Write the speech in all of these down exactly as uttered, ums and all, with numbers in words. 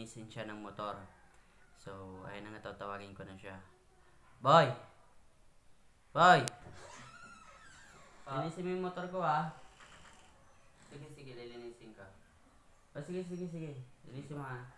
lilinisin siya ng motor. So, ayun na, natatawagin ko na siya. Boy! Boy! Linisin mo yung motor ko, ha? Sige, sige, lilinisin ka. O, sige, sige, sige. Linisin mo, ha?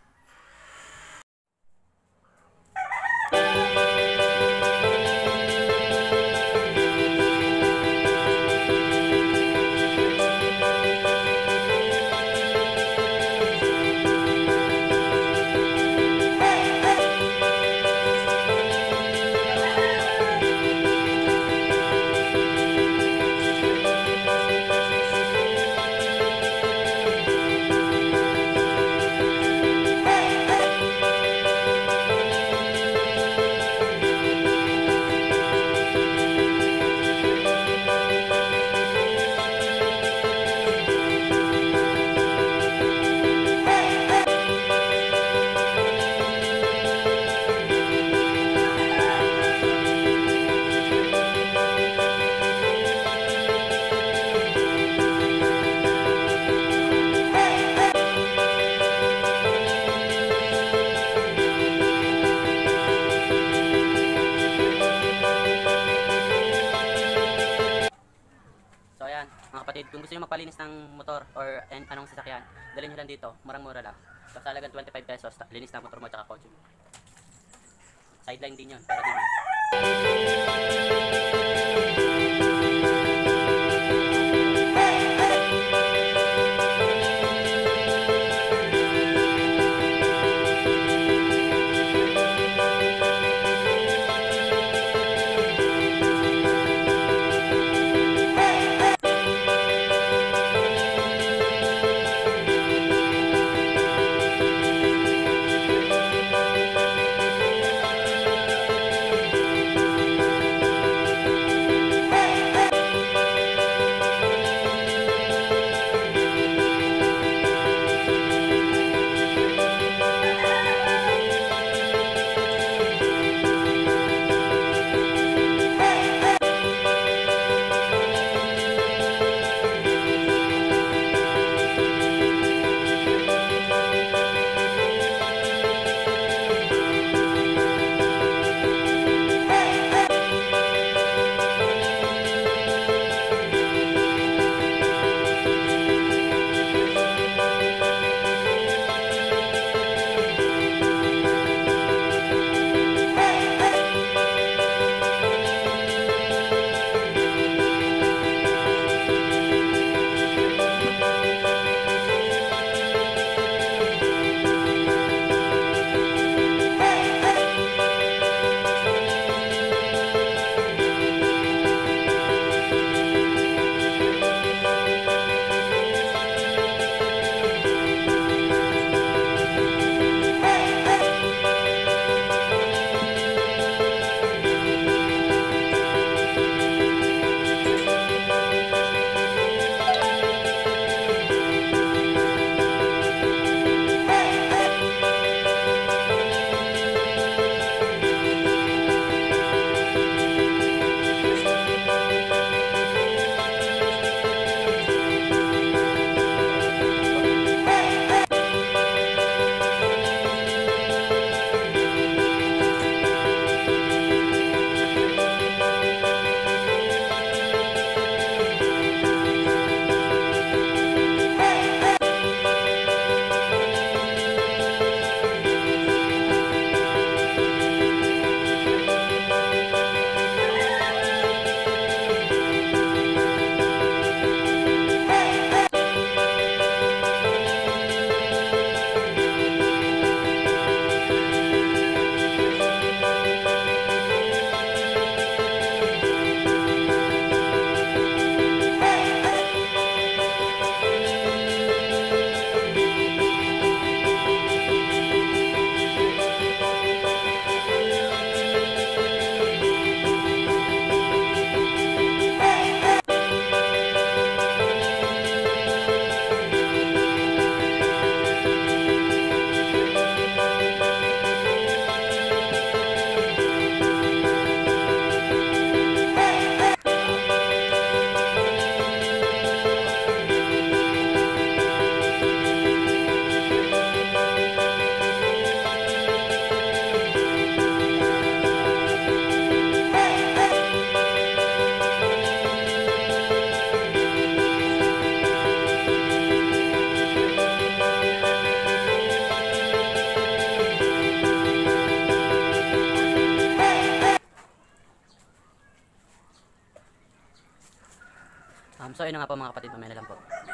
So ayan, mga kapatid, kung gusto nyo magpalinis ng motor or an anong sasakyan, dalhin nyo lang dito, murang-mura lang. So sa halagang twenty-five pesos, linis ng motor mo at kotse mo. Sideline din yun, para din yun. ayun na nga po mga kapatid, mamaya na lang po.